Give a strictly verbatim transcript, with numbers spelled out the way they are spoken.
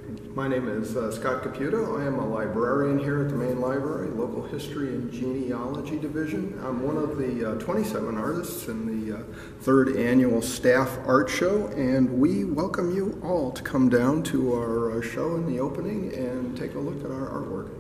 My name is uh, Scott Caputo. I am a librarian here at the main library, Local History and Genealogy Division. I'm one of the uh, twenty-seven artists in the uh, third annual Staff Art Show, and we welcome you all to come down to our uh, show in the opening and take a look at our artwork.